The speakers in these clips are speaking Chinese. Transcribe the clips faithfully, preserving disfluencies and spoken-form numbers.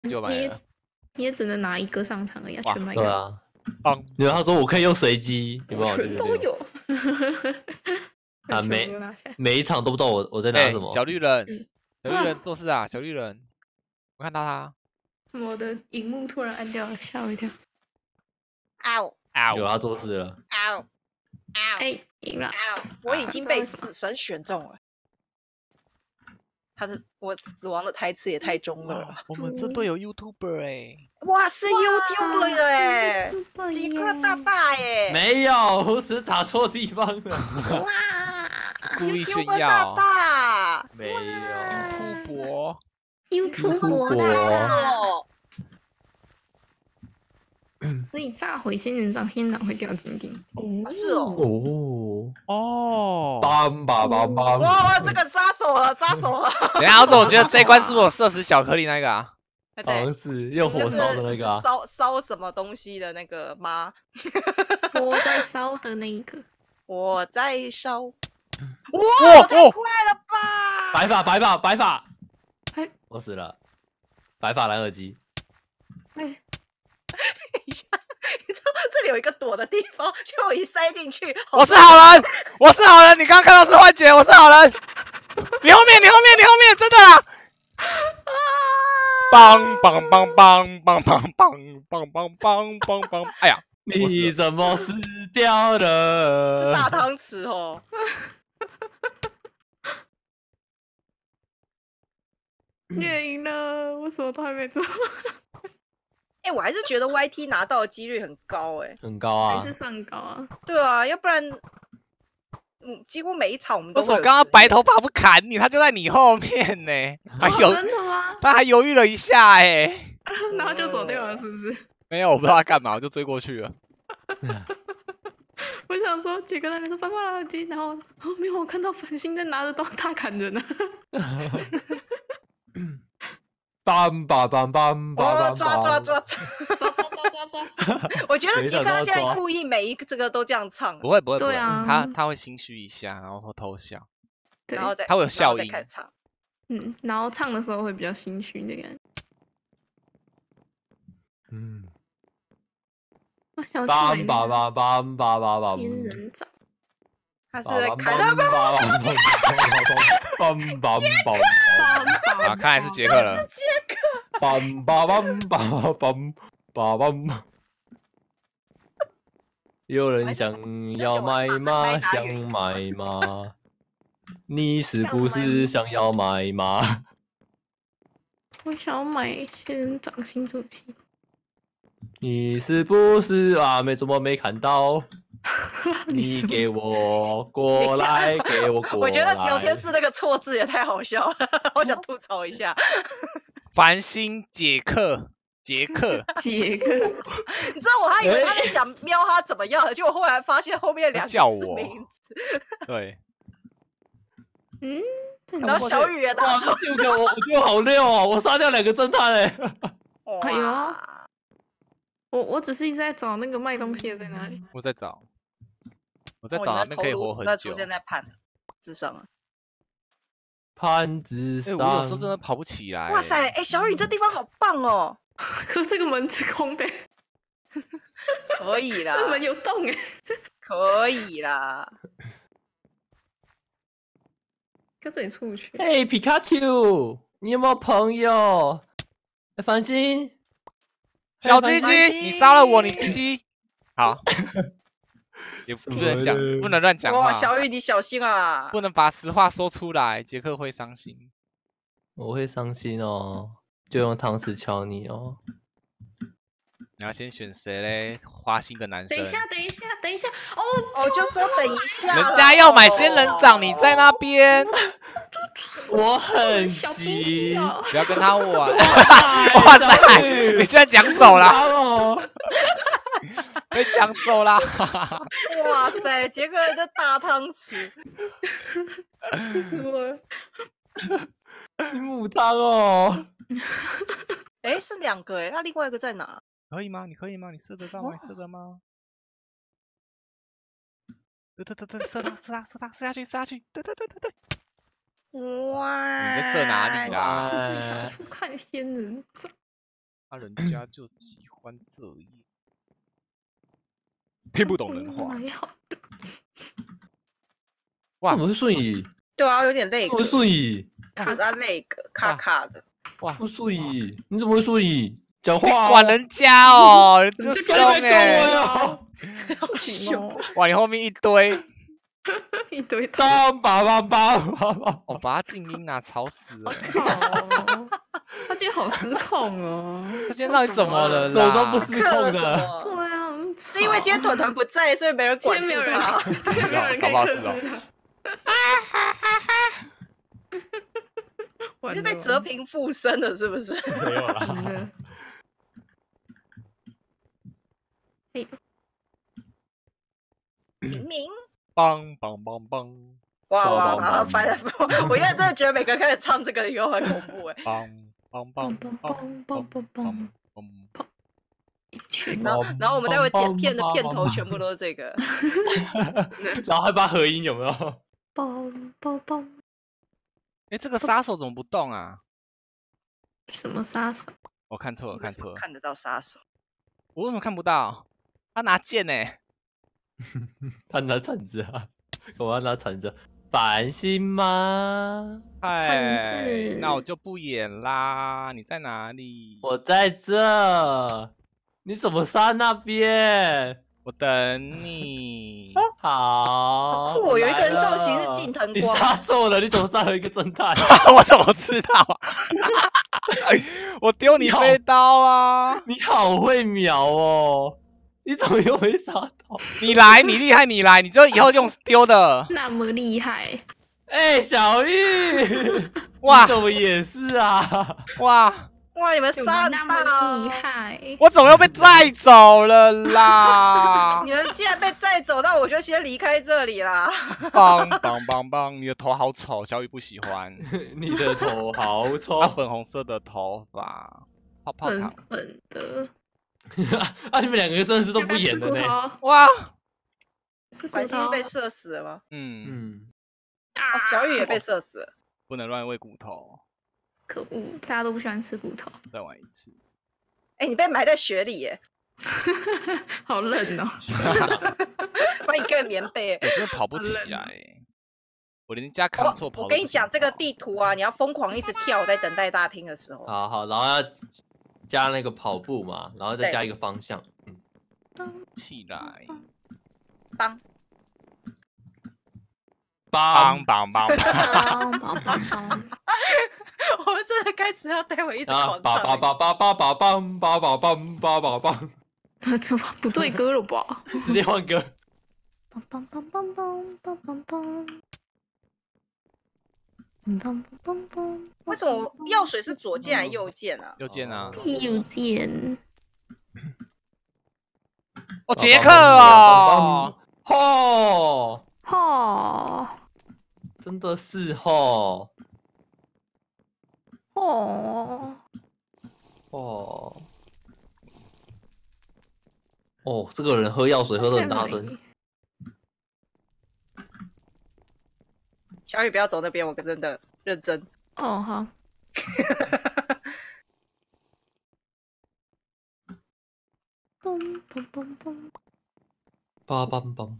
就买了。 你也只能拿一个上场而已，全买。 对啊， 棒！ 因为他说我可以用随机，有没有？ 全都有。 啊，每每一场都不知道我我在拿什么。 小绿人，小绿人做事啊，小绿人，我看到他。 我的荧幕突然暗掉了，吓我一跳。 嗷嗷！ 有他做事了。 嗷嗷！ 哎，赢了！ 我已经被死神选中了。他的我死亡的台词也太中了。 我们这队有 YouTuber 哎！ 哇，是 YouTuber 哎，极客大大哎！ 没有，我只是打错地方了。 哇！ 故意炫大耀。 大没有。 突博。 YouTuber 的。 所以炸毁仙人掌，仙人掌会掉金钉。 哦，是哦。 哦哦。 梆梆梆梆！ 哇，这个杀手了，杀手了！ 等一下，我总觉得这一关是不是我射死小颗粒那个啊？ 好像是用火烧的那个啊。 烧烧什么东西的那个吗？ 我在烧的那一个。 我在烧。哇！太快了吧！ 白发，白发，白发！我死了。白发蓝耳机。 哎。 等一下，你知道这里有一个躲的地方，就我一塞进去。 我是好人，我是好人。你刚刚看到是幻觉，我是好人。你后面，你后面，你后面，真的啦！梆梆梆梆梆梆梆梆梆梆梆梆！哎呀， 你怎么死掉了？ 大汤匙哦。 你也赢了，我什么都还没做。 哎、欸，我还是觉得 Y T 拿到的几率很高哎、欸， 很高啊， 还是算高啊。 对啊，要不然，嗯，几乎每一场我们都。 为什么刚刚白头发不砍你？他就在你后面呢、欸，还有、 哦、真的吗？ 他还犹豫了一下哎、欸， 然后就走掉了，是不是？ 没有，我不知道他干嘛，我就追过去了。 我想说，杰哥那边说翻翻垃圾，然后哦没有，我看到繁星在拿着刀大砍人呢。 梆梆梆梆梆！ 抓抓抓抓抓抓抓抓抓！ 我觉得杰克他现在故意每一个这个都这样唱， 不会不会不会， 对啊， 他他会心虚一下，然后会偷笑， 然后再他会有效应。 嗯，然后唱的时候会比较心虚的感觉。 嗯。 梆梆梆梆梆梆梆！ 仙人掌。 他是在砍他们。梆梆梆！ 啊，看来是杰克了。 是杰克。 梆梆梆梆梆梆梆！有人想要买吗？想买吗？你是不是想要买吗？ 我想要买仙人掌新主题。 你是不是啊？没怎么没看到？你给我过来，给我过来！ 我觉得聊天室那个错字也太好笑了，我想吐槽一下。 繁星杰克，杰克， 杰克， 你知道我还以为他在讲喵他怎么样了，结果后来发现后面两个是名字。 对， 嗯， 然后小雨也打错。 这个我我觉得好溜哦，我杀掉两个侦探哎。 哎呦，我我只是一直在找那个卖东西的在哪里。 我在找。我在找那边可以活很久。 出现在盘子上了。 盘子上。 哎，我有时候真的跑不起来。 哇塞，哎，小雨这地方好棒哦。 可是这个门是空的。 可以啦。 这门有洞哎。 可以啦。 跟这里出不去。 哎，皮卡丘，你有没有朋友？哎，繁星。 小鸡鸡，你杀了我，你鸡鸡。好。也不能讲，不能乱讲话。 哇，小雨你小心啊！ 不能把实话说出来，杰克会伤心。 我会伤心哦，就用汤匙敲你哦。 你要先选谁嘞？花心的男生。 等一下，等一下，等一下。哦， 我就说等一下。 人家要买仙人掌，你在那边。 我很小鸡鸡哦。 不要跟他玩。哇塞，你居然讲走了。被抢走啦！ 哇塞，杰克人的大汤匙， 气死我了！ 母汤哦！ 哎，是两个哎，那另外一个在哪？ 可以吗？你可以吗？你射得到吗？你射得吗？对对对对，射他射他射他射下去射下去！对对对对对！ 哇！ 你在射哪里啦？ 只是想去看仙人掌。 啊，人家就喜欢这样，听不懂人话。 蛮好的。 哇， 怎么会瞬移？ 对啊，有点累。 怎么会瞬移？ 卡在累个，卡卡的。 哇， 会瞬移？你怎么会瞬移？讲你话、哦！ 管人家哦，人家这凶个哎、 欸！ 哦！ 不行哦， 哇，你后面一堆， 一堆头， 当叭叭叭叭叭！ 我把它静音啊，吵死了好！吵哦！他今天好失控哦。 这今天到底怎么了手都不啦？ 失控克什的。 么？ 对啊， 是因为今天团团不在，所以没人管住今天没有人， 他。 对，没有人可以克制他。 你是被折平附身了是不是？ 没有啦。 完了。嘿， 平民。 梆梆梆梆哇哇梆哇！ 梆反正我现在真的觉得每个人开始唱这个以后很恐怖哎。 梆梆梆梆梆梆梆梆。 一群， 然后然后我们待会剪片的片头全部都是这个。 然后还把合音有没有？ 梆梆梆。 哎，这个杀手怎么不动啊？ 什么杀手？ 我看错了，看错了。 看得到杀手。 我为什么看不到？他拿剑呢、欸？ 他拿铲子啊！我要拿铲子。繁星吗？ 哎，那我就不演啦。你在哪里？ 我在这。你怎么杀那边？ 我等你。 好酷，有一个人造型是近藤光。 你杀错了，你怎么杀了一个侦探？ 我怎么知道啊？我丢你飞刀啊！ 你好会瞄哦！你怎么又没杀到？ 你来，你厉害，你来，你就以后用丢的。 那么厉害？ 哎、欸，小玉， 哇， 怎么也是啊？ 哇哇，你们杀那么厉害！ 我怎么又被载走了啦？ 你们既然被载走，那我就先离开这里啦。 棒棒棒棒！你的头好丑，小雨不喜欢。 你的头好丑， 粉红色的头发，泡泡糖， 粉的。 啊！你们两个真的是都不演的呢。 哇！ 白金被射死了吗？ 嗯嗯。 啊，小雨也被射死了。 不能乱喂骨头。 可恶，大家都不喜欢吃骨头。 再玩一次。 哎、欸，你被埋在雪里耶！ 好冷哦。 把你盖棉被。 我真的跑不起来，我连加扛错跑。 我跟你讲，这个地图啊，你要疯狂一直跳，在等待大厅的时候。 好好，然后要加那个跑步嘛，然后再加一个方向。 起来。 帮。 帮帮帮帮帮帮帮！ 我们真的开始要待会一直狂唱。 叭叭叭叭叭叭梆叭叭梆叭叭梆。 怎么不对歌了吧？ 直接换歌。 梆梆梆梆梆梆梆梆。梆梆梆。 为什么药水是左键还是右键啊？ 右键啊。 右键。 哦，杰克哦。 吼吼！ 真的是吼！ 哦哦哦，这个人喝药水喝得很大声。 小雨不要走那边，我真的认真。 哦好。嘣嘣嘣嘣。 梆梆梆。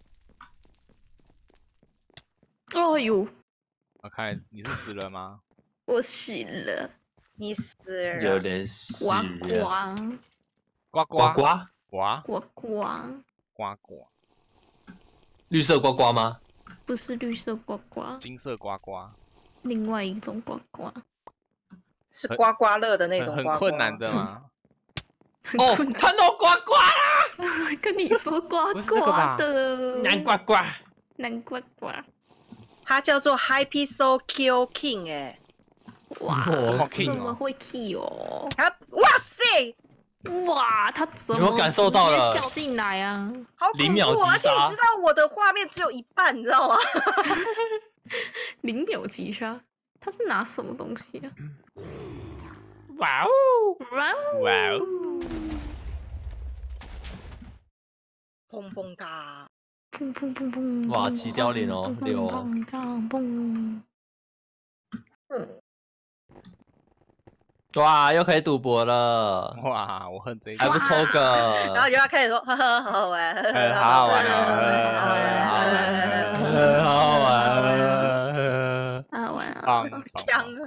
哦呦！ 我看你是死了吗？ 我死了。 你死了。 有点死呱了。 呱呱呱呱呱呱呱呱呱。 绿色呱呱吗？ 不是绿色呱呱， 金色呱呱。 另外一种呱呱。 是刮刮乐的那种很困难的吗？ 哦，看到呱呱啦！ 跟你说呱呱的。 南呱呱。 南呱呱。 它叫做 Happy Soul Kill King 哎。 哇， 哦、 怎么会 kill 哦？ 它哇塞！ 哇，他怎么有没有感受到了？ 跳进来啊！ 好恐怖！而且你知道我的画面只有一半，你知道吗？ 零秒击杀，他是拿什么东西啊？ 哇哦！ 哇哦！ 哇哦！ 砰砰嘎！ 砰砰砰砰！ 哇，起凋零哦，六哦。 砰砰砰！嗯。 哇，又可以赌博了！ 哇，我恨这一还不抽个？ 然后就要开始说，呵呵，好好玩， 呃，好好玩好好玩， 好好玩啊！ 棒强啊！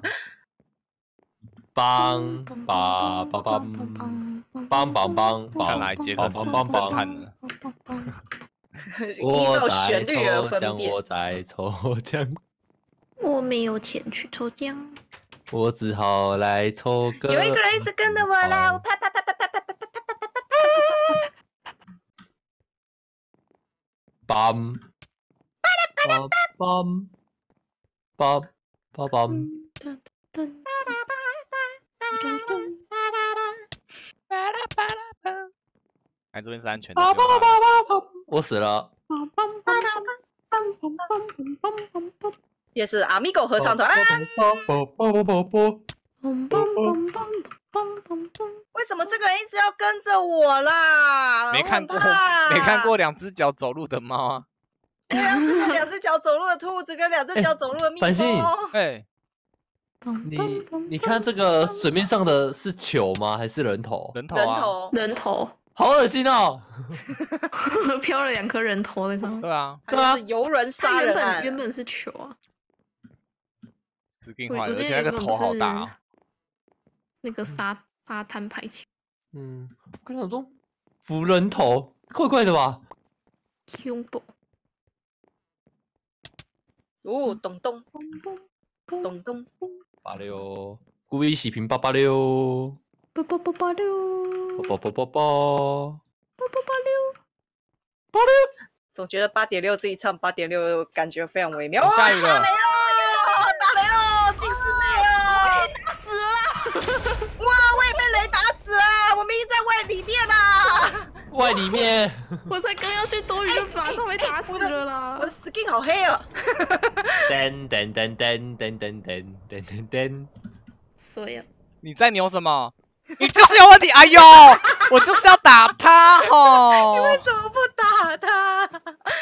棒棒棒棒棒棒棒棒！ 看来杰克是侦探呢。 依我照旋在律而分抽奖， 辨。 我在抽奖， 我没有钱去抽奖。 我只好来抽个。 有一个人一直跟着我啦，我啪啪啪啪啪啪啪啪啪啪啪啪。 棒棒棒棒棒棒！ 哎，这边是安全的。不用怕我死了。 也是阿米狗合唱团。为什么这个人一直要跟着我啦？ 没看过， 我很怕没看过两只脚走路的猫啊。 对啊，这个两只脚走路的兔子跟两只脚走路的蜜繁星蜂。 哎， 你你看这个水面上的是球吗？还是人头？ 人头啊， 人头， 人头好恶心哦！ 飘了两颗人头在上面。 对啊， 对啊它就是游人杀它原人案本原本是球啊， 死定坏了，而我我记且那个头得原本不是好大哦。 那个沙沙滩排球。 嗯，我跟你讲说，浮人头，怪怪的吧？ 恐怖。 哦，咚咚咚咚， 八六，故意洗屏八八六， 八八八八六， 八八八八。 八八八六。 总觉得八点六自己唱八点六感觉非常微妙。 哦下雨了打雷了，打雷了，进室内了， 打死了啦！ 哇，我也被雷打死了，我明明在外里面啊！ 外里面， 我才刚要去躲雨，就马上被打死了啦我！的 skin 好黑哦。 噔噔噔噔噔噔噔噔噔噔。 所以你在扭什么？你就是有问题！哎呦，我就是要打他哦！ 为什么不打他？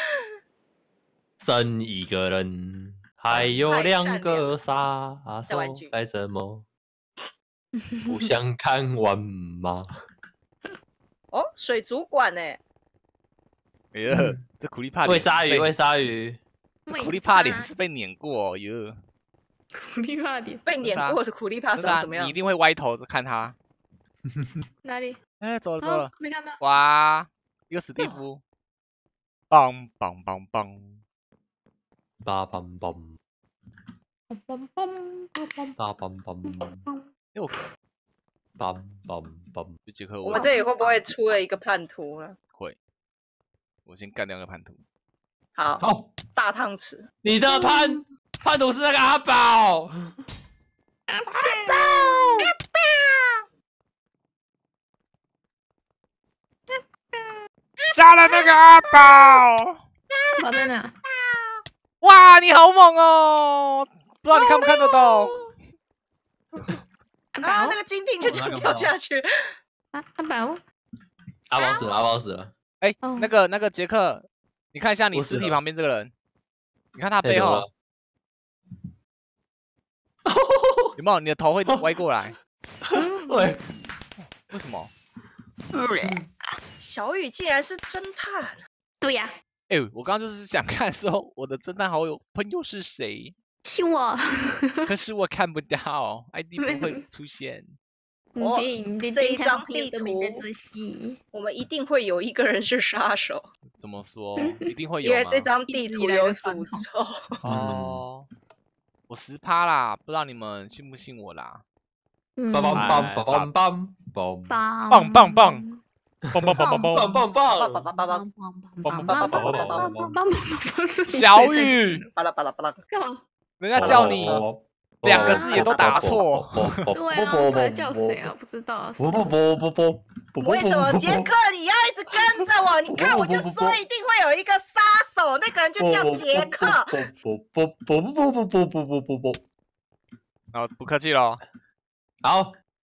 剩一个人，还有两个杀手，该怎么？不想看完吗？ 哦，水族馆呢？ 哎呀，这苦力怕脸喂鲨鱼， 被喂鲨鱼， 这苦力怕脸是被碾过哦，哟。 苦力怕脸被碾过的苦力怕真的啊长什么样你一？定会歪头看他。 哪里？ 哎，走了走啊了，， 没看到。 哇，一个史蒂夫，棒棒棒棒， 叭梆梆， 梆梆梆梆叭梆梆， 梆。 哎我梆梆梆。 就杰克我我们这里会不会出了一个叛徒呢？ 会，我先干掉那个叛徒。 好， 好， 大汤匙。 你的叛叛徒是那个阿宝。 杀了那个阿宝！ 宝在哪？ 哇，你好猛哦！不知道你看不看得到？ 啊，那个金锭就这样掉下去。 啊，阿宝。 阿宝死了，阿宝死了。 哎， 哦那个那个杰克，你看一下你我死了尸体旁边这个人，你看他哎背后怎么了有没有？你的头会歪过来， 喂， 为什么？ 小雨竟然是侦探， 对呀， 哎，我刚刚就是想看说我的侦探好友朋友是谁， 是我。 可是我看不到，I D 不会出现。 你可以，你的这一侦探张地朋友都没在图做戏。 我们一定会有一个人是杀手， 怎么说？一定会有吗？ 因为这张地图有诅咒。 哦，我十趴啦，不知道你们信不信我啦？ 嗯梆梆梆哎梆梆梆梆， 棒棒棒棒棒棒棒棒棒棒！ 棒棒！ 叭叭叭叭， 棒棒棒棒棒棒棒！ 小雨， 巴拉巴拉巴拉， 干嘛？ 人家叫你两个字也都打错。 对啊，到底叫谁啊？不知道啊。 不不不不不不， 为什么杰克你要一直跟着我？你看我就说一定会有一个杀手，那个人就叫杰克。 不不不不不不不不不不不， 好，不客气喽。 好。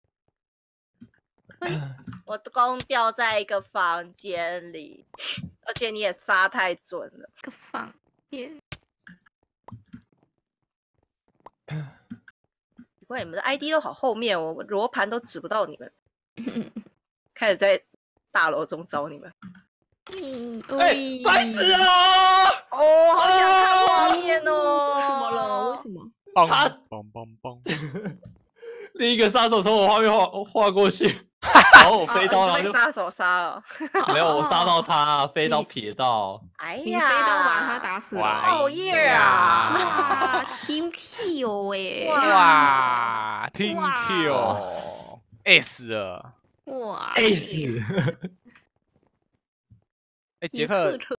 我公掉在一个房间里，而且你也杀太准了。 个房间。 奇怪，你们的 I D 都好后面，我罗盘都指不到你们。开始在大楼中找你们。 哎，白痴啊！ 哦，好想看画面哦。 怎么了？为什么？ 他嘣嘣嘣！ 另一个杀手从我画面划划过去，然后我飞刀，然后就被杀手杀了。 没有，我杀到他，飞刀撇到。 哎呀， 你飞刀把他打死了。 哦耶啊！ 哇 ，Team Kill 哎！ 哇 ，Team Kill S 了。 哇 ，S。 哎，杰克。